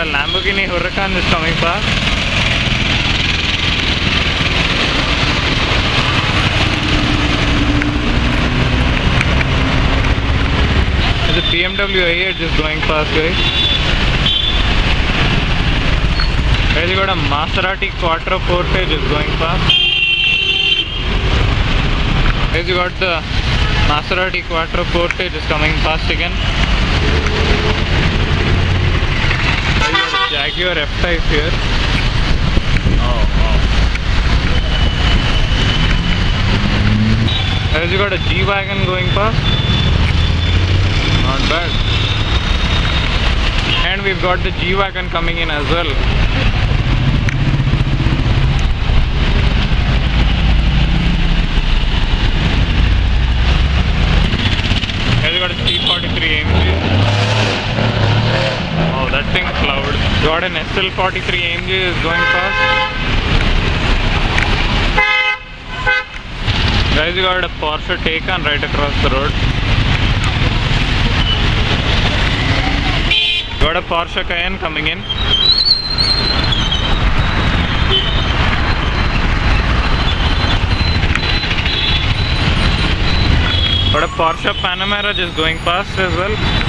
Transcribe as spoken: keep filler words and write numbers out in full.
Lamborghini Huracan is coming past. There's a B M W A eight just going past, guys. Guys, you got a Maserati Quattroporte just going past. Guys, you got the Maserati Quattroporte just coming past again. Guys, you got a Jaguar F type here. Oh, wow. Guys, you got a G Wagon going past. Not bad. And we've got the G Wagon coming in as well. You got a C forty-three A M G. Oh, that thing's loud. You got an S L forty-three A M G is going fast. Guys, you got a Porsche Taycan right across the road. You got a Porsche Cayenne coming in. Got a Porsche Panamera just going past as well.